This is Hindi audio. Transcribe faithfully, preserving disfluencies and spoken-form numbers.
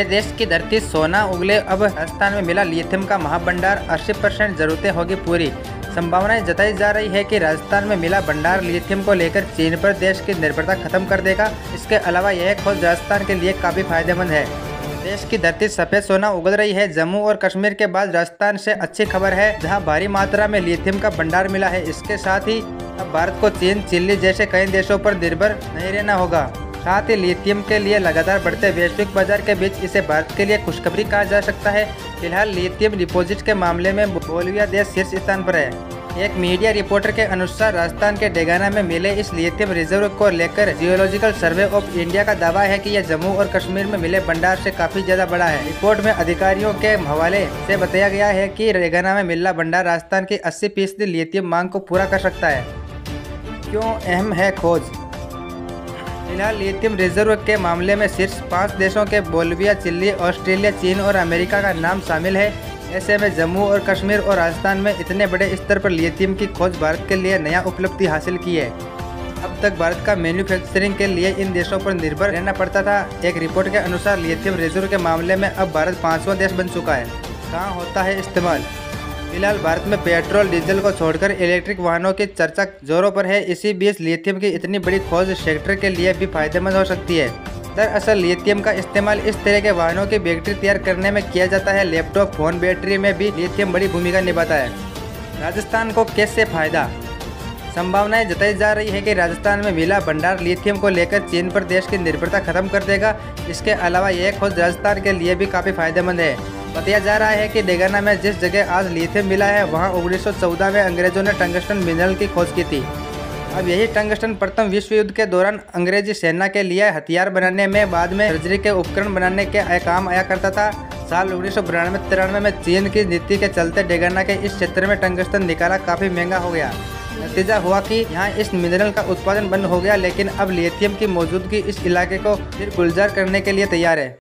देश की धरती सोना उगले, अब राजस्थान में मिला लिथियम का महाभंडार, अस्सी परसेंट जरूरतें होगी पूरी। संभावनाएं जताई जा रही है कि राजस्थान में मिला भंडार लिथियम को लेकर चीन पर देश की निर्भरता खत्म कर देगा। इसके अलावा यह खोज राजस्थान के लिए काफी फायदेमंद है। देश की धरती सफेद सोना उगल रही है। जम्मू और कश्मीर के बाद राजस्थान से अच्छी खबर है, जहां भारी मात्रा में लिथियम का भंडार मिला है। इसके साथ ही अब भारत को चीन, चिली जैसे कई देशों पर निर्भर नहीं रहना होगा। साथ ही लिथियम के लिए लगातार बढ़ते वैश्विक बाजार के बीच इसे भारत के लिए खुशखबरी कहा जा सकता है। फिलहाल लिथियम डिपॉजिट के मामले में बोलिविया देश शीर्ष स्थान पर है। एक मीडिया रिपोर्टर के अनुसार राजस्थान के डेगाना में मिले इस लिथियम रिजर्व को लेकर जियोलॉजिकल सर्वे ऑफ इंडिया का दावा है कि यह जम्मू और कश्मीर में मिले भंडार से काफी ज्यादा बड़ा है। रिपोर्ट में अधिकारियों के हवाले से बताया गया है कि डेगाना में मिला भंडार राजस्थान की अस्सी फीसदी लिथियम मांग को पूरा कर सकता है। क्यों अहम है खोज? फिलहाल लिथियम रिजर्व के मामले में शीर्ष पाँच देशों के बोलिविया, चिली, ऑस्ट्रेलिया, चीन और अमेरिका का नाम शामिल है। ऐसे में जम्मू और कश्मीर और राजस्थान में इतने बड़े स्तर पर लिथियम की खोज भारत के लिए नया उपलब्धि हासिल की है। अब तक भारत का मैन्युफैक्चरिंग के लिए इन देशों पर निर्भर रहना पड़ता था। एक रिपोर्ट के अनुसार लिथियम रिजर्व के मामले में अब भारत पाँचवां देश बन चुका है। कहाँ होता है इस्तेमाल? फिलहाल भारत में पेट्रोल डीजल को छोड़कर इलेक्ट्रिक वाहनों की चर्चा जोरों पर है। इसी बीच लिथियम की इतनी बड़ी खोज सेक्टर के लिए भी फायदेमंद हो सकती है। दरअसल लिथियम का इस्तेमाल इस तरह के वाहनों की बैटरी तैयार करने में किया जाता है। लैपटॉप, फोन बैटरी में भी लिथियम बड़ी भूमिका निभाता है। राजस्थान को कैसे फायदा? संभावनाएं जताई जा रही है कि राजस्थान में मिला भंडार लिथियम को लेकर चीन पर देश की निर्भरता खत्म कर देगा। इसके अलावा यह खोज राजस्थान के लिए भी काफी फायदेमंद है। बताया जा रहा है कि डेगाना में जिस जगह आज लिथियम मिला है, वहां उन्नीस सौ चौदह में अंग्रेजों ने टंगस्टन मिनरल की खोज की थी। अब यही टंगस्टन प्रथम विश्व युद्ध के दौरान अंग्रेजी सेना के लिए हथियार बनाने में, बाद में सर्जरी के उपकरण बनाने के काम आया करता था। साल उन्नीस सौ बिरानवे तिरानवे में चीन की नीति के चलते डेगाना के इस क्षेत्र में टंगस्टन निकाला काफी महंगा हो गया। नतीजा हुआ कि यहाँ इस मिनरल का उत्पादन बंद हो गया, लेकिन अब लिथियम की मौजूदगी इस इलाके को फिर गुलजार करने के लिए तैयार है।